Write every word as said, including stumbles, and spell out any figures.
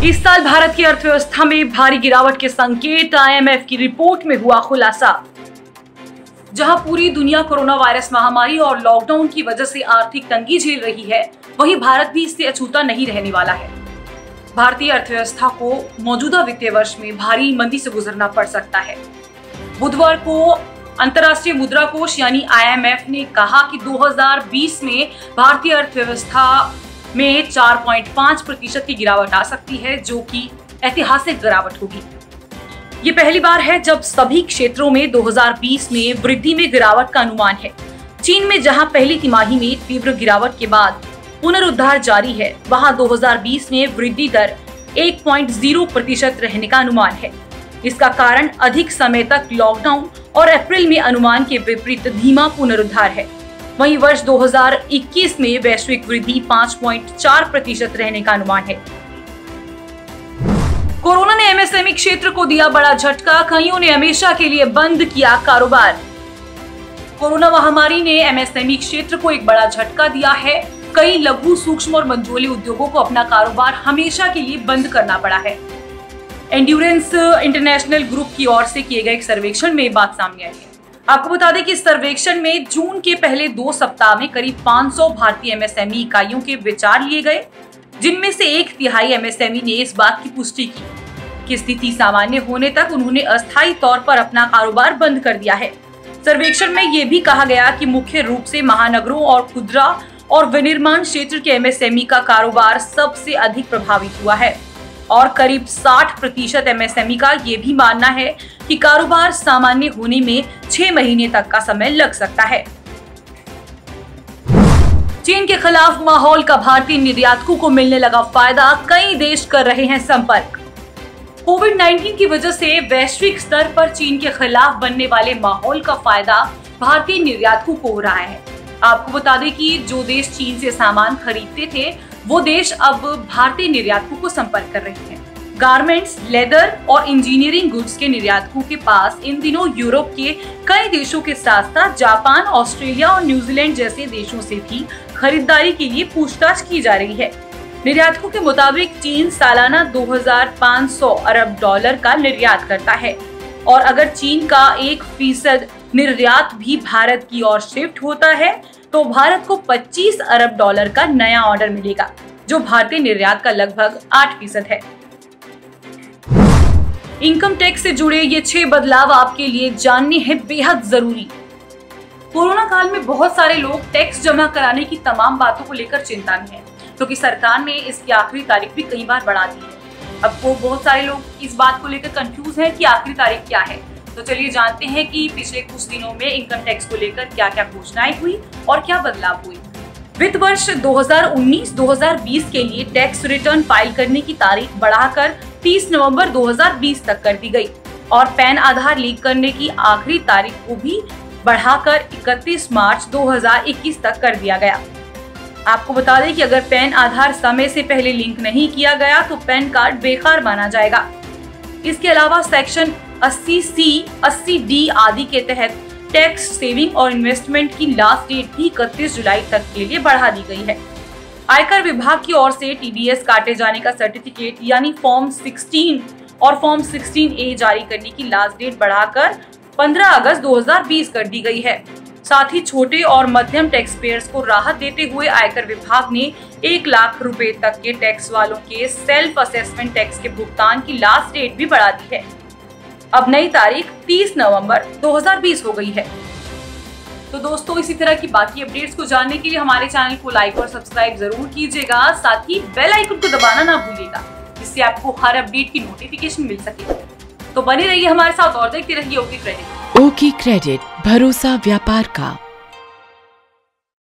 इस साल भारत की अर्थव्यवस्था में भारी गिरावट के संकेत, आई एम एफ की रिपोर्ट में हुआ खुलासा। जहां पूरी दुनिया कोरोना वायरस महामारी और लॉकडाउन की वजह से आर्थिक तंगी झेल रही है, वहीं भारत भी इससे अछूता नहीं रहने वाला है। भारतीय अर्थव्यवस्था को मौजूदा वित्तीय वर्ष में भारी मंदी से गुजरना पड़ सकता है। बुधवार को अंतर्राष्ट्रीय मुद्रा कोष यानी आई एम एफ ने कहा कि दो हज़ार बीस में भारतीय अर्थव्यवस्था में चार पॉइंट पाँच प्रतिशत की गिरावट आ सकती है, जो कि ऐतिहासिक गिरावट होगी। ये पहली बार है जब सभी क्षेत्रों में दो हज़ार बीस में वृद्धि में गिरावट का अनुमान है। चीन में जहां पहली तिमाही में तीव्र गिरावट के बाद पुनरुद्धार जारी है, वहां दो हज़ार बीस में वृद्धि दर एक पॉइंट शून्य प्रतिशत रहने का अनुमान है। इसका कारण अधिक समय तक लॉकडाउन और अप्रैल में अनुमान के विपरीत धीमा पुनरुद्धार है। वहीं वर्ष दो हज़ार इक्कीस में वैश्विक वृद्धि पाँच पॉइंट चार प्रतिशत रहने का अनुमान है। कोरोना ने एम एस एम ई क्षेत्र को दिया बड़ा झटका, कईयों ने हमेशा के लिए बंद किया कारोबार। कोरोना महामारी ने एम एस एम ई क्षेत्र को एक बड़ा झटका दिया है। कई लघु, सूक्ष्म और मझोले उद्योगों को अपना कारोबार हमेशा के लिए बंद करना पड़ा है। एंड्योरेंस इंटरनेशनल ग्रुप की ओर से किए गए एक सर्वेक्षण में ये बात सामने आई है। आपको बता दें कि इस सर्वेक्षण में जून के पहले दो सप्ताह में करीब पाँच सौ भारतीय एम एस एम ई इकाइयों के विचार लिए गए, जिनमें से एक तिहाई एम एस एम ई ने इस बात की पुष्टि की कि स्थिति सामान्य होने तक उन्होंने अस्थायी तौर पर अपना कारोबार बंद कर दिया है। सर्वेक्षण में ये भी कहा गया कि मुख्य रूप से महानगरों और खुदरा और विनिर्माण क्षेत्र के एम एस एम ई का कारोबार सबसे अधिक प्रभावित हुआ है और करीब साठ प्रतिशत एम एस एम ई का ये भी मानना है कि कारोबार सामान्य होने में छह महीने तक का समय लग सकता है। चीन के खिलाफ माहौल का भारतीय निर्यातकों को मिलने लगा फायदा, कई देश कर रहे हैं संपर्क। कोविड उन्नीस की वजह से वैश्विक स्तर पर चीन के खिलाफ बनने वाले माहौल का फायदा भारतीय निर्यातकों को हो रहा है। आपको बता दें कि जो देश चीन से सामान खरीदते थे, वो देश अब भारतीय निर्यातकों को संपर्क कर रहे हैं। गारमेंट्स, लेदर और इंजीनियरिंग गुड्स के निर्यातकों के पास इन दिनों यूरोप के कई देशों के साथ साथ जापान, ऑस्ट्रेलिया और न्यूजीलैंड जैसे देशों से भी खरीदारी के लिए पूछताछ की जा रही है। निर्यातकों के मुताबिक चीन सालाना दो हज़ार पाँच सौ अरब डॉलर का निर्यात करता है और अगर चीन का एक फीसद निर्यात भी भारत की ओर शिफ्ट होता है तो भारत को पच्चीस अरब डॉलर का नया ऑर्डर मिलेगा, जो भारतीय निर्यात का लगभग आठ फीसद है। इनकम टैक्स से जुड़े ये छह बदलाव आपके लिए जानने हैं बेहद जरूरी। कोरोना काल में बहुत सारे लोग टैक्स जमा कराने की तमाम बातों को लेकर चिंता में हैं, क्योंकि सरकार ने इसकी आखिरी तारीख भी कई बार बढ़ा दी है। अब वो बहुत सारे लोग इस बात को लेकर कंफ्यूज हैं कि आखिरी तारीख क्या है। तो चलिए जानते हैं कि पिछले कुछ दिनों में इनकम टैक्स को लेकर क्या क्या घोषणाएं हुई और क्या बदलाव हुई। वित्त वर्ष दो हज़ार उन्नीस दो हज़ार बीस के लिए टैक्स रिटर्न फाइल करने की तारीख बढ़ाकर तीस नवंबर दो हज़ार बीस तक कर दी गई और पैन आधार लिंक करने की आखिरी तारीख को भी बढ़ाकर इकतीस मार्च दो हज़ार इक्कीस तक कर दिया गया। आपको बता दें कि अगर पैन आधार समय से पहले लिंक नहीं किया गया तो पैन कार्ड बेकार माना जाएगा। इसके अलावा सेक्शन अस्सी सी, अस्सी डी आदि के तहत टैक्स सेविंग और इन्वेस्टमेंट की लास्ट डेट भी इकतीस जुलाई तक के लिए बढ़ा दी गई है। आयकर विभाग की ओर से टी डी एस काटे जाने का सर्टिफिकेट यानी फॉर्म सोलह और फॉर्म सोलह ए जारी करने की लास्ट डेट बढ़ाकर पंद्रह अगस्त दो हज़ार बीस कर दी गई है। साथ ही छोटे और मध्यम टैक्स पेयर्स को राहत देते हुए आयकर विभाग ने एक लाख रुपए तक के टैक्स वालों के सेल्फ असेसमेंट टैक्स के भुगतान की लास्ट डेट भी बढ़ा दी है। अब नई तारीख तीस नवंबर दो हज़ार बीस हो गई है। तो दोस्तों, इसी तरह की बाकी अपडेट्स को जानने के लिए हमारे चैनल को लाइक और सब्सक्राइब जरूर कीजिएगा। साथ ही बेल आइकन को दबाना ना भूलिएगा, जिससे आपको हर अपडेट की नोटिफिकेशन मिल सके। तो बने रहिए हमारे साथ और देखते रहिए ओके क्रेडिट। ओके क्रेडिट, भरोसा व्यापार का।